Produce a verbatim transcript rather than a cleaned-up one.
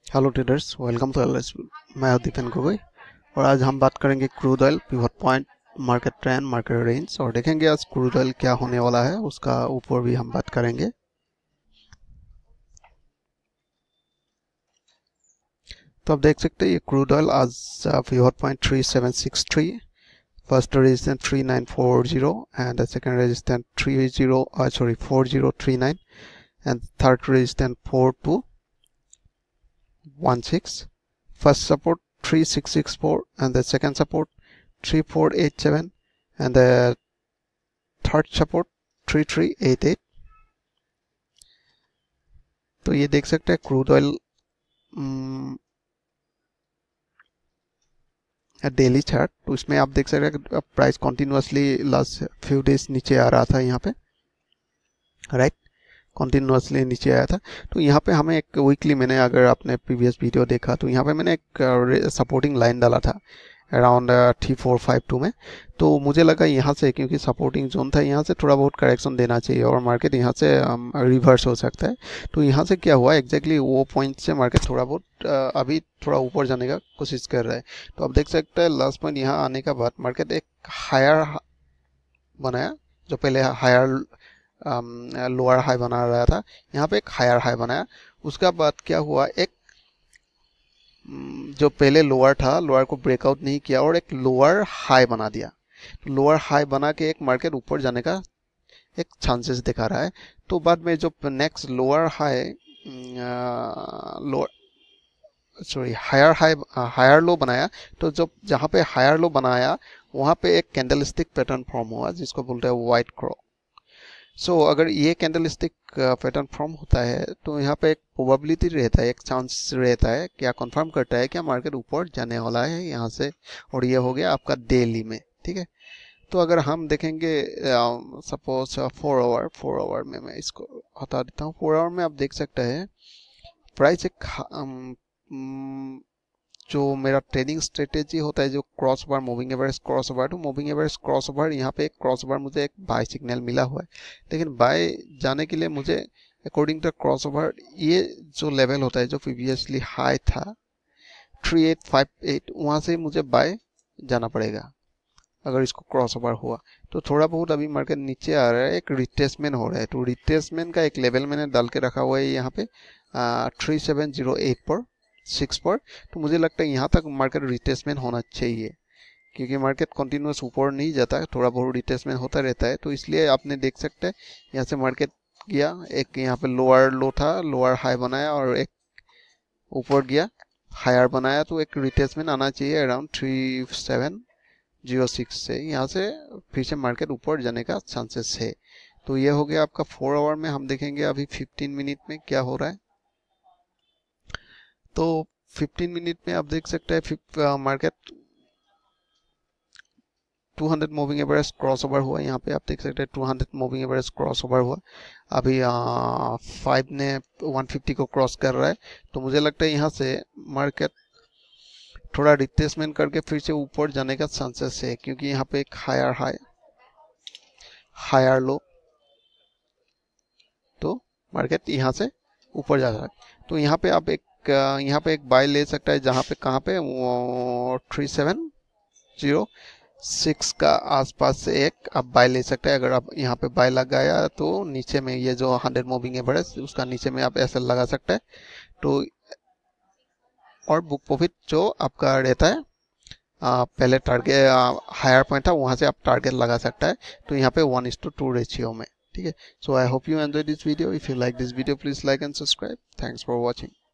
Hello traders, welcome to Aliceblue। मैं हूं दीपेन गोगोई और आज हम बात करेंगे crude oil, pivot point, market trend, market range और देखेंगे आज क्रूड ऑयल क्या होने वाला है, उसका ऊपर भी हम बात करेंगे। तो आप देख सकते हैं ये क्रूड ऑयल आज pivot point three seven six three, first resistance three nine four zero and second resistance three zero sorry four zero three nine and third resistance four two one six, first support three six six four and the second support three four eight seven and the third support three three eight eight। तो ये देख सकते हैं crude oil daily chart, तो इसमें आप देख सकते हैं price continuously last few days नीचे आ रहा था यहाँ पे, राइट, कंटिन्यूअसली नीचे आया था। तो यहाँ पे हमें एक वीकली, मैंने अगर आपने प्रीवियस वीडियो देखा तो यहाँ पे मैंने एक सपोर्टिंग लाइन डाला था around three four five two में। तो मुझे लगा यहाँ से, क्योंकि सपोर्टिंग जोन था, यहाँ से थोड़ा बहुत करेक्शन देना चाहिए और मार्केट यहाँ से रिवर्स हो सकता है। तो यहाँ से क्या हुआ एग्जैक्टली वो पॉइंट से मार्केट थोड़ा बहुत अभी थोड़ा ऊपर जाने का कोशिश कर रहा है। तो आप देख सकते हैं लास्ट पॉइंट यहाँ आने के बाद मार्केट एक हायर बनाया, जो पहले हायर लोअर हाई बना रहा था, यहाँ पे एक हायर हाई बनाया। उसका बाद क्या हुआ, एक जो पहले लोअर था, लोअर को ब्रेकआउट नहीं किया और एक लोअर हाई बना दिया। तो लोअर हाई बना के एक मार्केट ऊपर जाने का एक चांसेस दिखा रहा है। तो बाद में जो next lower high lower sorry higher high higher low बनाया, तो जब जहाँ पे हायर लो बनाया वहाँ पे एक कैंडलस्टिक पैटर्न फॉर्म हुआ जिसको बोलते हैं व्हाइट क्रॉ। सो so, अगर ये कैंडलस्टिक पैटर्न फॉर्म होता है तो यहाँ पे एक प्रोबेबिलिटी रहता है, एक चांस रहता है, क्या कंफर्म करता है क्या मार्केट ऊपर जाने वाला है यहाँ से। और ये हो गया आपका डेली में, ठीक है। तो अगर हम देखेंगे suppose four hour four hour में मैं इसको हटा देता हूँ। फोर आवर में आप देख सकते हैं प्राइस एक um, जो मेरा ट्रेडिंग स्ट्रेटेजी होता है, जो cross over moving average cross over two moving average cross over, यहाँ पे एक क्रॉस ओवर मुझे एक बाय सिग्नल मिला हुआ है, लेकिन बाय जाने के लिए मुझे अकॉर्डिंग टू क्रॉस ओवर ये जो लेवल होता है जो प्रीवियसली हाई था थ्री एट फाइव एट, वहाँ से मुझे बाय जाना पड़ेगा अगर इसको क्रॉस ओवर हुआ। तो थोड़ा बहुत अभी मार्केट नीचे आ रहा है, एक रिट्रेसमेंट हो रहा है। तो रिट्रेसमेंट का एक लेवल मैंने डाल के रखा हुआ है यहाँ पे थ्री सेवन जीरो एट पर सिक्स पर। तो मुझे लगता है यहाँ तक मार्केट रिट्रेसमेंट होना चाहिए, क्योंकि मार्केट कंटिन्यूअस ऊपर नहीं जाता, थोड़ा बहुत रिट्रेसमेंट होता रहता है। तो इसलिए आपने देख सकते हैं यहाँ से मार्केट गया, एक यहाँ पे लोअर लो था, लोअर हाई बनाया और एक ऊपर गया हायर बनाया। तो एक रिट्रेसमेंट आना चाहिए around three seven zero six से, यहाँ से फिर से मार्केट ऊपर जाने का चांसेस है। तो ये हो गया आपका फोर आवर में। हम देखेंगे अभी फिफ्टीन मिनट में क्या हो रहा है। तो फिफ्टीन मिनट में आप देख सकते हैं market two hundred moving average cross over हुआ। यहाँ पे आप देख सकते हैं two hundred moving average cross over हुआ। अभी फाइव ने वन फिफ्टी को क्रॉस कर रहा है। तो मुझे लगता है यहाँ से मार्केट थोड़ा रिट्रेसमेंट करके फिर से ऊपर जाने का चांसेस है, क्योंकि यहाँ पे एक हायर हाई हायर लो, तो मार्केट यहाँ से ऊपर जा रहा है। तो यहाँ पे आप एक यहाँ पे एक बाय ले सकता है, जहाँ पे कहाँ पे थ्री सेवन जीरो सिक्स का आसपास से एक आप बाय ले सकते हैं। अगर आप यहाँ पे बाय लगाया तो नीचे में ये जो हंड्रेड मूविंग एवरेज उसका नीचे में आप ऐसा लगा सकते हैं। तो और बुक प्रॉफिट जो आपका रहता है आ, पहले टारगेट हायर पॉइंट था वहाँ से आप टारगेट लगा सकता है। तो यहाँ पे one is to two ratio में, ठीक है। So I hope you enjoy this video. If you like this video please like and subscribe. Thanks for watching.